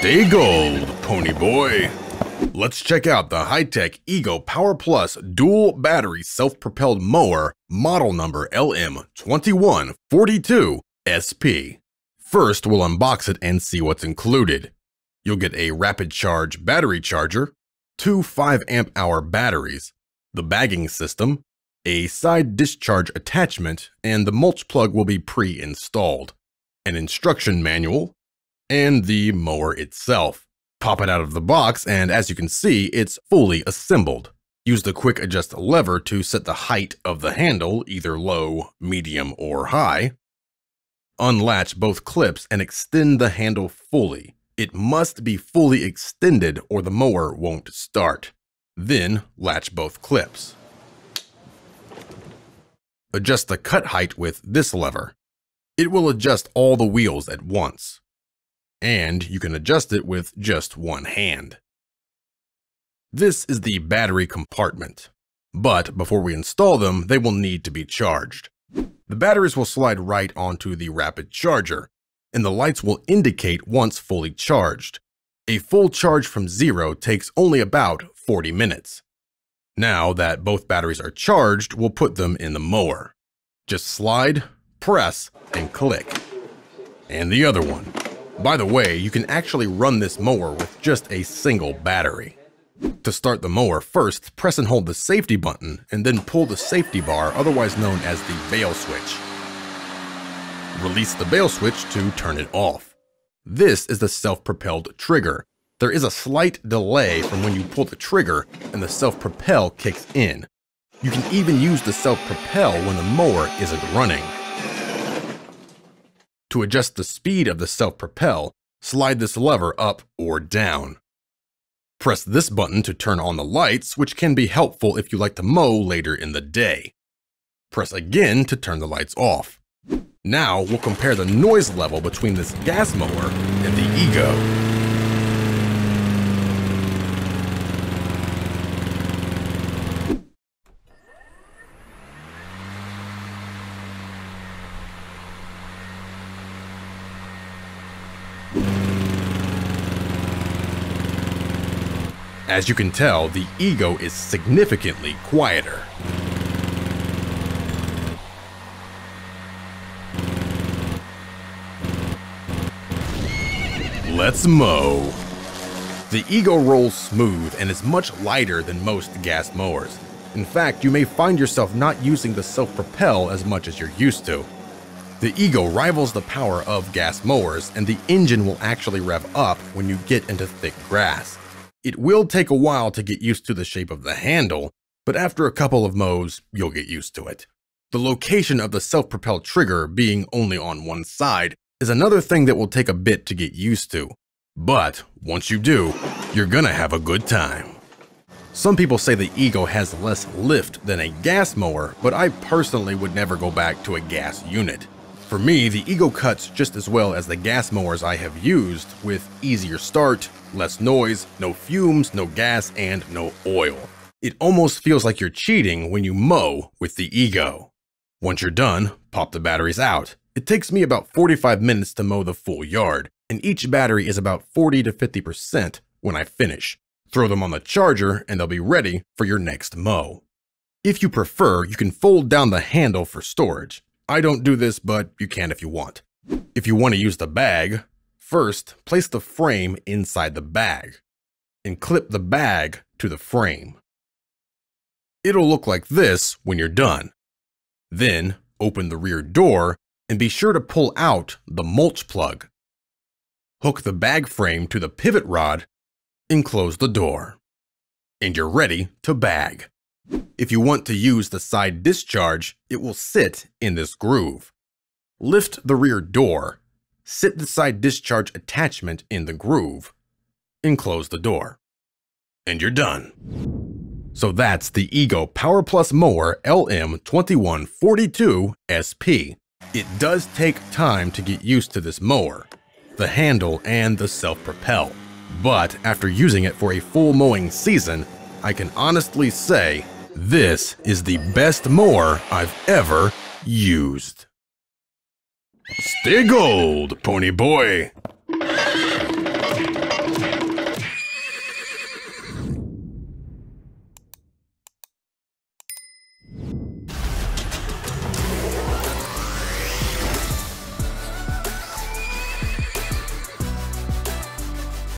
Stay gold, pony boy. Let's check out the high-tech EGO Power Plus dual battery self-propelled mower, model number LM2142SP. First, we'll unbox it and see what's included. You'll get a rapid charge battery charger, 2 5-amp-hour batteries, the bagging system, a side discharge attachment, and the mulch plug will be pre-installed, an instruction manual, and the mower itself. Pop it out of the box, and as you can see, it's fully assembled. Use the quick adjust lever to set the height of the handle, either low, medium, or high. Unlatch both clips and extend the handle fully. It must be fully extended or the mower won't start. Then latch both clips. Adjust the cut height with this lever. It will adjust all the wheels at once. And you can adjust it with just one hand. This is the battery compartment, but before we install them, they will need to be charged. The batteries will slide right onto the rapid charger, and the lights will indicate once fully charged. A full charge from zero takes only about 40 minutes. Now that both batteries are charged, we'll put them in the mower. Just slide, press, and click. And the other one. By the way, you can actually run this mower with just a single battery. To start the mower, first press and hold the safety button and then pull the safety bar, otherwise known as the bail switch. Release the bail switch to turn it off. This is the self-propelled trigger. There is a slight delay from when you pull the trigger and the self-propel kicks in. You can even use the self-propel when the mower isn't running. To adjust the speed of the self-propel, slide this lever up or down. Press this button to turn on the lights, which can be helpful if you like to mow later in the day. Press again to turn the lights off. Now we'll compare the noise level between this gas mower and the EGO. As you can tell, the EGO is significantly quieter. Let's mow. The EGO rolls smooth and is much lighter than most gas mowers. In fact, you may find yourself not using the self-propel as much as you're used to. The EGO rivals the power of gas mowers, and the engine will actually rev up when you get into thick grass. It will take a while to get used to the shape of the handle, but after a couple of mows, you'll get used to it. The location of the self-propelled trigger being only on one side is another thing that will take a bit to get used to. But once you do, you're gonna have a good time. Some people say the EGO has less lift than a gas mower, but I personally would never go back to a gas unit. For me, the EGO cuts just as well as the gas mowers I have used, with easier start, less noise, no fumes, no gas, and no oil. It almost feels like you're cheating when you mow with the EGO. Once you're done, pop the batteries out. It takes me about 45 minutes to mow the full yard, and each battery is about 40 to 50% when I finish. Throw them on the charger and they'll be ready for your next mow. If you prefer, you can fold down the handle for storage. I don't do this, but you can if you want. If you want to use the bag, first place the frame inside the bag and clip the bag to the frame. It'll look like this when you're done. Then open the rear door and be sure to pull out the mulch plug. Hook the bag frame to the pivot rod and close the door. And you're ready to bag. If you want to use the side discharge, it will sit in this groove. Lift the rear door, sit the side discharge attachment in the groove, and close the door. And you're done. So that's the EGO Power Plus Mower LM2142SP. It does take time to get used to this mower, the handle, and the self-propel. But after using it for a full mowing season, I can honestly say this is the best mower I've ever used. Stay gold, pony boy!